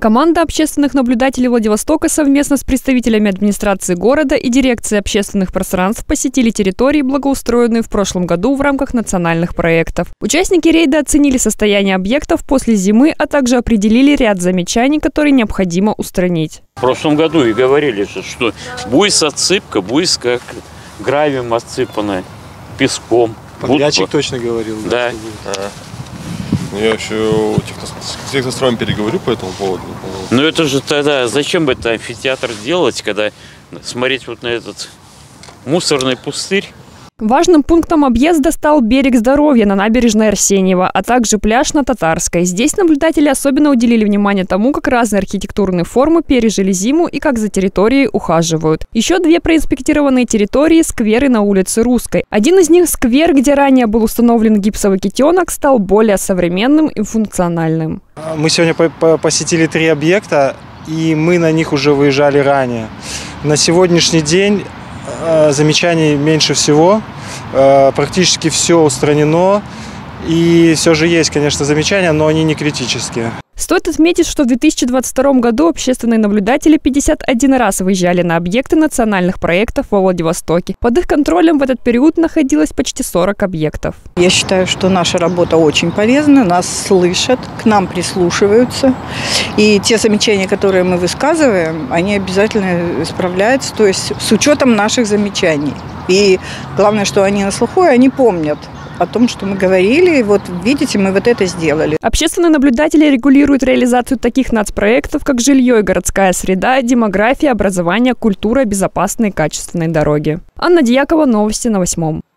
Команда общественных наблюдателей Владивостока совместно с представителями администрации города и дирекции общественных пространств посетили территории, благоустроенные в прошлом году в рамках национальных проектов. Участники рейда оценили состояние объектов после зимы, а также определили ряд замечаний, которые необходимо устранить. В прошлом году и говорили, что будет отсыпка, будет как гравием отсыпанная, песком. Подрядчик точно говорил. Да. Я еще с техностроем переговорю по этому поводу. Ну это же тогда, зачем бы это амфитеатр делать, когда смотреть вот на этот мусорный пустырь? Важным пунктом объезда стал берег Здоровья на набережной Арсеньева, а также пляж на Татарской. Здесь наблюдатели особенно уделили внимание тому, как разные архитектурные формы пережили зиму и как за территорией ухаживают. Еще две проинспектированные территории – скверы на улице Русской. Один из них – сквер, где ранее был установлен гипсовый китенок, стал более современным и функциональным. Мы сегодня посетили 3 объекта, и мы на них уже выезжали ранее. На сегодняшний день замечаний меньше всего, практически все устранено, и все же есть, конечно, замечания, но они не критические. Стоит отметить, что в 2022 году общественные наблюдатели 51 раз выезжали на объекты национальных проектов во Владивостоке. Под их контролем в этот период находилось почти 40 объектов. Я считаю, что наша работа очень полезна, нас слышат, к нам прислушиваются. И те замечания, которые мы высказываем, они обязательно исправляются, то есть с учетом наших замечаний. И главное, что они на слуху, и они помнят о том, что мы говорили, и вот видите, мы вот это сделали. Общественные наблюдатели регулируют реализацию таких нацпроектов, как жилье и городская среда, демография, образование, культура, безопасные и качественные дороги. Анна Дьякова, новости на 8.